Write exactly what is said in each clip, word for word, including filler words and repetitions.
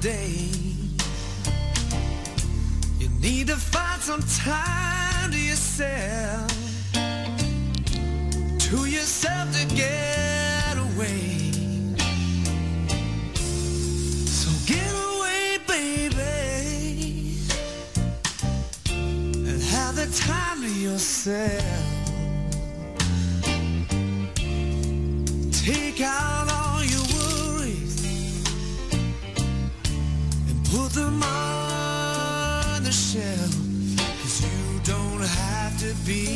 day. You need to find some time to yourself, to yourself to get away. So get away, baby, and have the time to yourself. Take out all your worries and put them on the shelf, 'cause you don't have to be.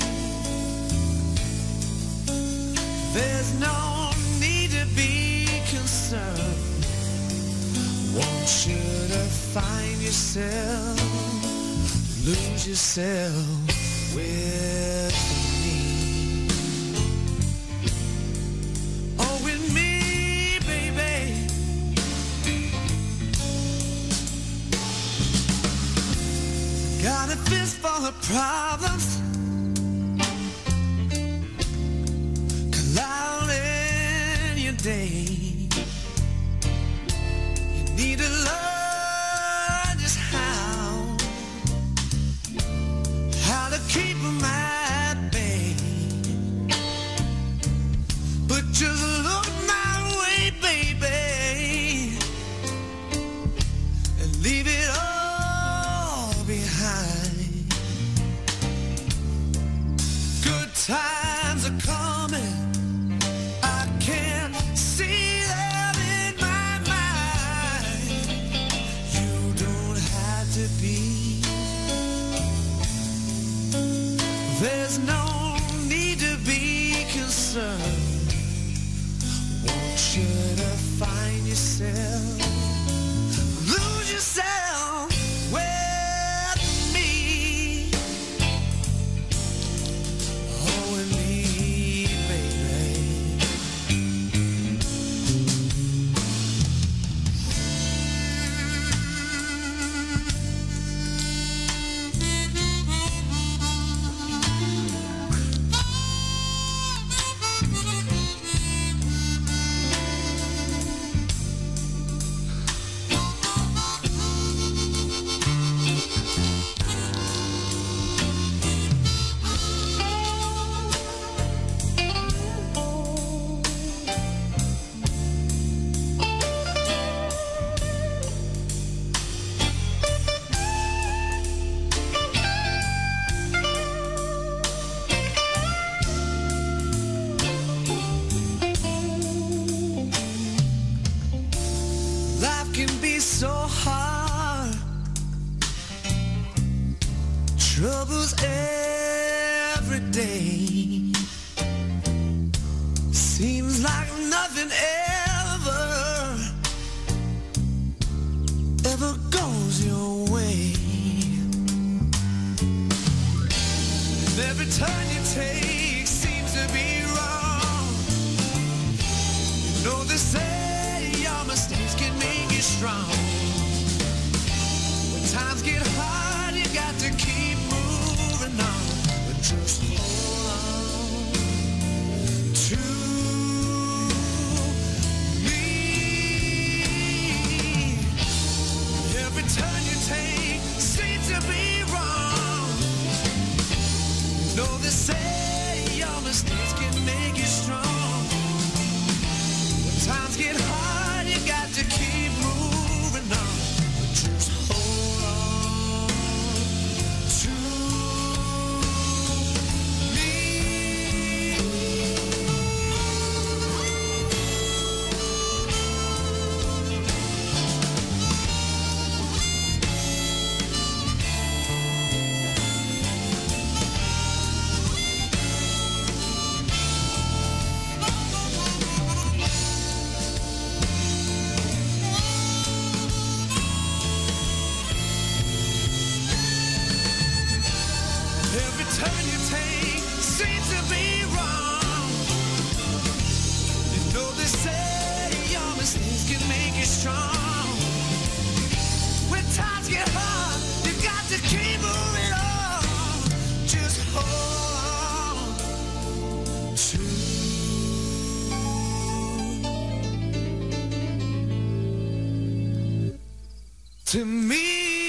There's no need to be concerned. Want you to find yourself, lose yourself with me. Oh, with me, baby. Got a fist full of problems, clouding your day. You need to learn just how, how to keep them at bay. But just look my way, baby, and leave it all behind. Good times are coming, I can see them in my mind. You don't have to be. There's no need to be concerned. Want you to find yourself, lose yourself with me. Oh, with me, baby. Life can be so hard, troubles every day. Seems like nothing ever, ever goes your way. And every turn you take seems to be wrong. You know they say your mistakes can make you strong. When times get hard, you got to keep moving on. But just hold on to me. Every turn you take seems to be wrong. You know they say your mistakes can make you strong. When times get to me.